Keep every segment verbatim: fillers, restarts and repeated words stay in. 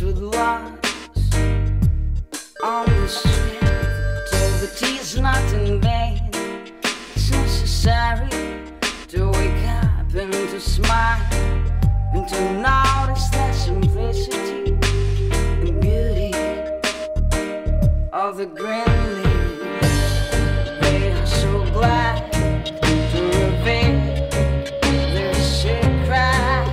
with loss on the street. Activity is not in vain. It's necessary to wake up and to smile and to notice the simplicity and beauty of the green leaves. They are so glad to reveal their secret.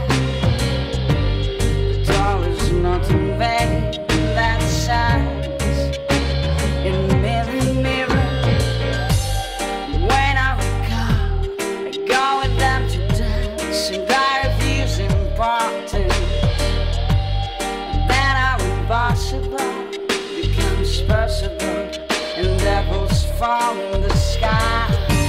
The doll is not in vain. That shines in the mirror, mirror. When I wake up, I go with them to dance, and I refuse important. Then our impossible becomes possible, and devils fall in the sky.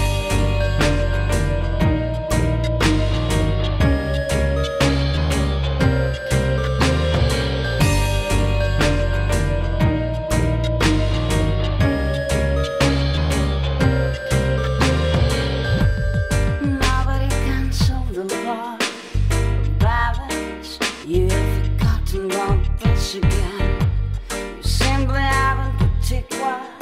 Nobody can solve the law of balance. You have forgotten about this again. You simply haven't particular